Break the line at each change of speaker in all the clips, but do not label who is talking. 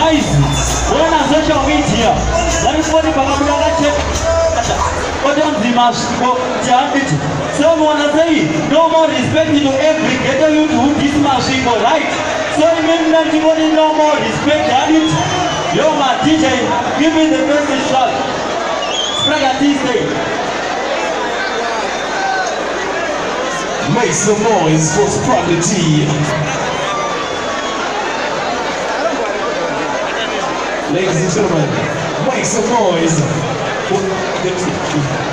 Guys, when on social media, everybody someone is saying, no more respect to every ghetto youth who dismiss people, right? So you mean that you want no more respect, it? Yo, my DJ, give me the best shot. Spread a Tuesday.
Make some noise for Prodigy. Ladies and gentlemen, make some noise for the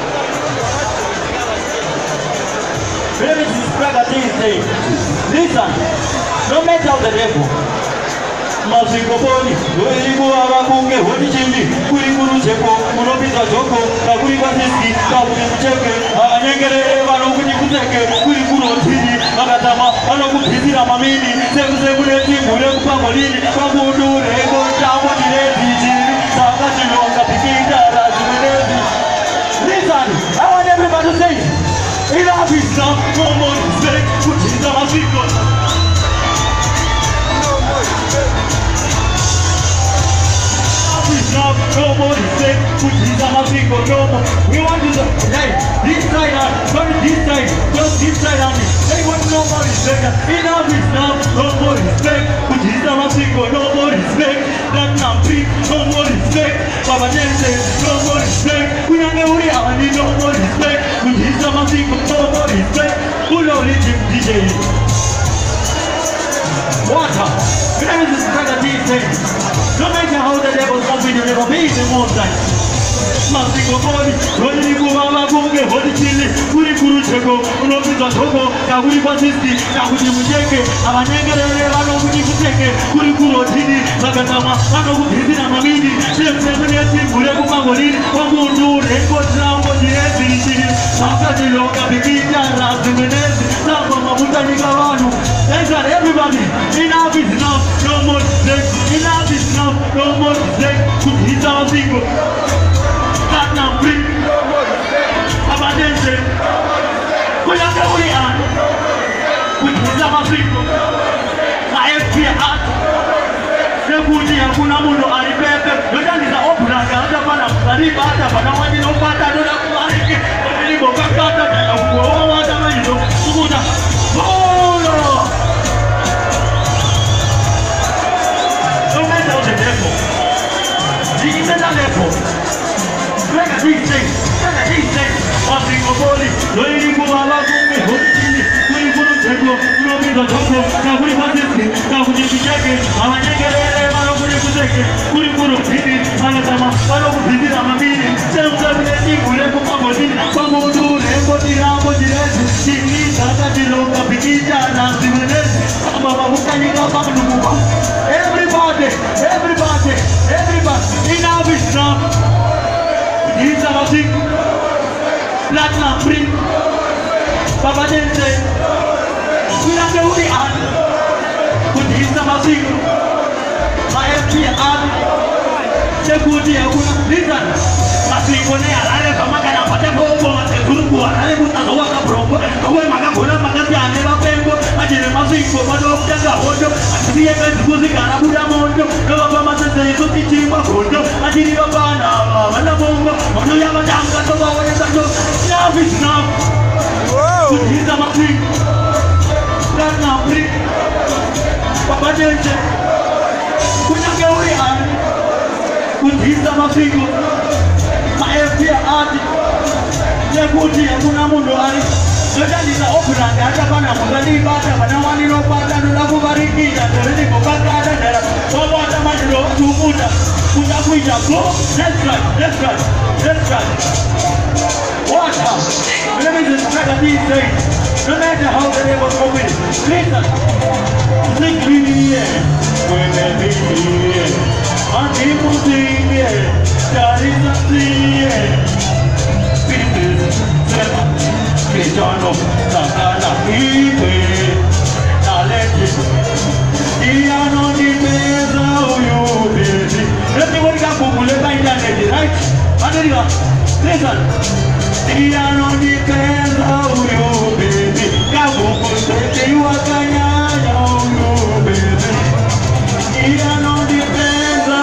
Very spread a Tuesday. Listen, no matter the level. Masikoponi, Welibu Arakunge, Wadichili, Kurikuru Chepo, Munopita Joko, Kaburi Basiski, Kaburi Cheke, Anangere, Vanokuti Kuteke, Kurikuru Tini, Magatama, Anokuti Mamini, Seven Mulepa Molini, Kabudu, Rego, Tamo, Sakachino, Kapikita, Razumelezi. Listen, I want everybody to say, enough is not no more respect, which is the Masiko. No more respect, which is a Masiko, no more. We want to say, this side, not this side, just this side only. They want no more respect. Enough is now, no more respect, which is a Masiko, no more respect. That now free, no more respect. Baba Jense, no more respect. We are no more respect, which is a Masiko, no more respect. Who know DJ? Water. You know this is the DJ. No matter how the devil's moving, you never be the more time. Masiko body, Welibu Arakunge, Wadichili, Kurikuru Cheko, Munopita Joko, Kaburi Basiski, Kaburi Mujeke, Anangere, Vanokuti Kuteke, Kurikuru Tini, Magatama, Anokuti Mamini, Seven Mulepa Molini, Kabudu, Rego, Tamo, Dieti, Sakachino, Kapikita, Razumelezi, Samba Mabutani Kavanu. That's what everybody, enough is enough, no more sex, enough is enough, no more sex, put his house single. That now bring, Baba Jense, we are the only hand, put his house single. My FP art, the booty and Kunamuno are repaired, the gun is an opera, the other one of the Ribata, but no one in Opata, don't have to like it, but the Libo Kakata, and everybody, enough is enough. These are our things. Platinum print. Baba Jense. We are the only art. But these are our things. My FP art. The good year. Listen. Masiko ne alale kama kana pata bombo matekuruku alale mutazo waka brombo. Kawe magakona magati aneba pembo. Ajire masiko bado kanga hodo. Asiye kazi muzika na buda mondo. Kawa masese yeso kichimba hodo. Ajiri bana wana bongo. Mono ya madanga toba wale sato. Enough is enough. Whoa. He's a machine. That's not free. Papa Jense. Kuna gauri an. He's a machine. My FP art. The booty and Kunamundo are. That is the opera. The other one of the Libata, but no one in Opata, no Labubariki, and the Rico Pata, so what am I to do? Put up with your go. That's right. What up? Let me just try to be straight. No matter how the day was going. Listen. Sing me here. When they be here. And people sing here. There is a thing here. Cristiano, Santana, Ibe, Nalete, Iano di Pesa, you baby. Everybody got Google by internet, right? Adriga, listen. Iano di Pesa, you baby. Kabuku, say you are Kanya, you baby. Iano di Pesa,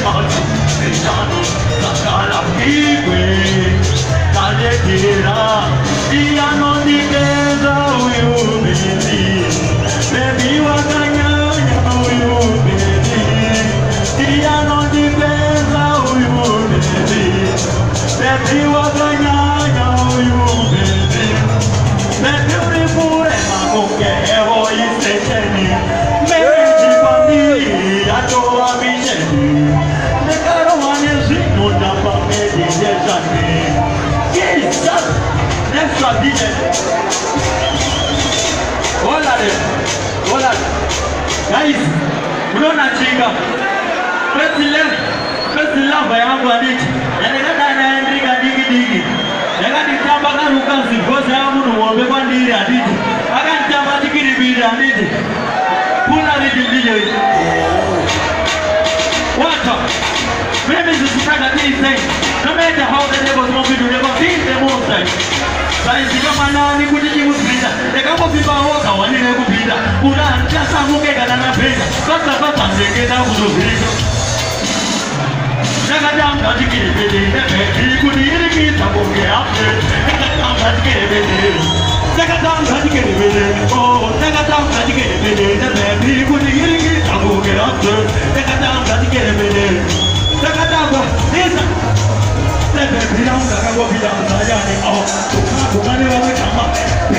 mati Nishani Sakala Kikwe Kalekira Iyano Nikeza Uyubili Baby Wakanyanya Uyubili Iyano Nikeza Uyubili Baby Wakanyanya Uyubili Baby Uripure Makuke Eho Isecheni Meji Famili Atoa Bisheni Nekaro Wanezino Napa Medi Jezani Jesus Next one DJ Hola Guys Unaona chinga First love yangu adiki Yanekata anaendrika digi Yakatitamba karuka zigoza yangu nuombe kwa ndiri adiki Akatitamba tikiribiri adiki Pula ridi DJ Water Mimi zisitaka these things No matter how the devils want me to never feel the most time Saisi kama nani kujijimu pita Nekamo pipa waka wanine kupita Kuna chasa mukeka na napenda Kata mseketa kuzubirika Nakatanga tikiribidi Nepe kudirikita kuke apne Nakatanga tikiribidi Nakatanga tikiribidi Oh Nakatanga tikiribidi Nepe kudirikita kuke apne Nakatanga tikiribidi Nakatanga Nisa Nepe bila unga kakwa bila msayani Oh Tukani wawe kama